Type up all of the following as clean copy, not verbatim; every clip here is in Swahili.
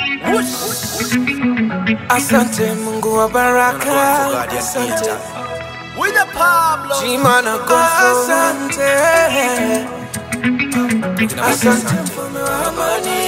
Asante Mungu wa Baraka. Asante with ThePabloske. Chimana go asante. Asante mfalme wa amani.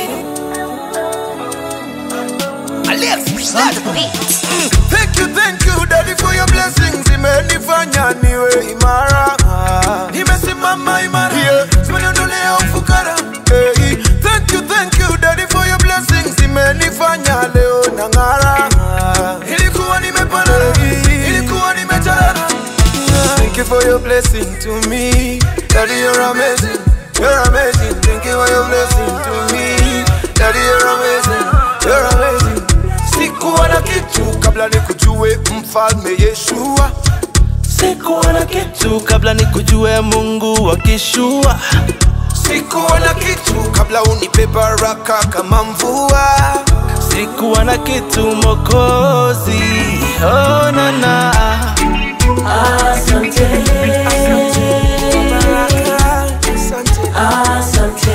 Alexis, Thank you daddy for your blessings. Imenifanya niwe imara. Nimesimama imara. Simeniondolea ufukara. Thank you daddy for your blessings. Imenifanya leo nang'ara. Ilikuwa nimepanda, ilikuwa nimetara. Thank you for your blessing to me. Daddy, you're amazing. You're amazing. Thank you for your blessing to me. Daddy, you're amazing. You're amazing. Sikuwa na kitu kabla nikujue mfalme Yeshua. Sikuwa na kitu kabla nikujue Mungu wa kishua. Sikuwa na kitu kabla unipe baraka kama mvua. Sikuwa na kitu Mwokozi, oh nana. Asante, Asante Baraka. Asante, asante,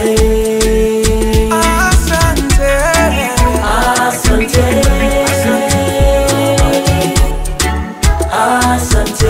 asante, asante.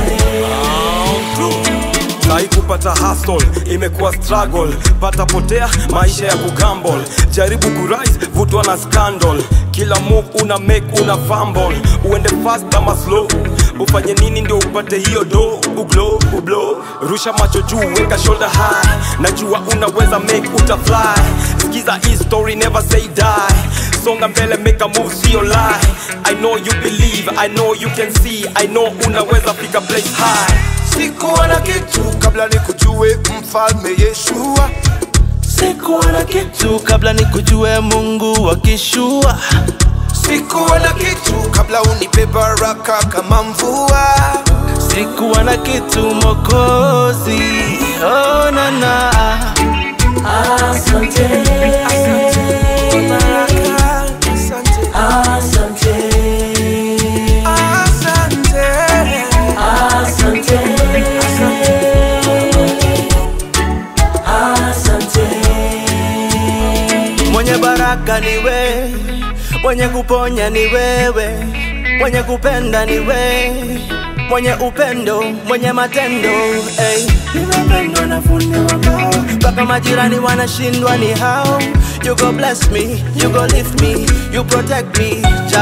Sai kupata hustle, imekuwa struggle. Pata potea, maisha ya kugamble. Jaribu kurise, vutwa na scandal. Kila move una make, una fumble. Uende fast ama slow. Ufanye nini ndio upate hiyo do. Uglow. Rusha macho juu, weka shoulder high. Najua unaweza make, utafly. Skiza hii story, never say die. Songa mbele, make a move, see your lie. I know you believe, I know you can see. I know unaweza fika place high. Sikuwa na kitu kabla nikujue mfalme Yeshua. Sikuwa na kitu kabla nikujue Mungu wa kishua. Sikuwa na kitu kabla unipe baraka kama mvua. Sikuwa na kitu Mwokozi, oh nana. Asante, Asante Baraka. Asante, asante, asante, asante. Mwenye baraka ni wewe, mwenye kuponya ni wewe, mwenye kupenda ni wewe, mwenye upendo, mwenye matendo. Nimependwa na fundi wa mbao, mpaka majirani wanashindwa ni hao. You go bless me, you go lift me, you protect me.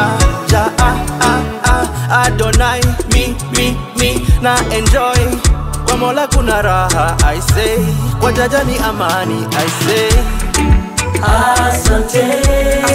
Adonai, me, na enjoy. Kwa Mola kuna raha, I say. Kwa Jaja ni amani, I say. Asante,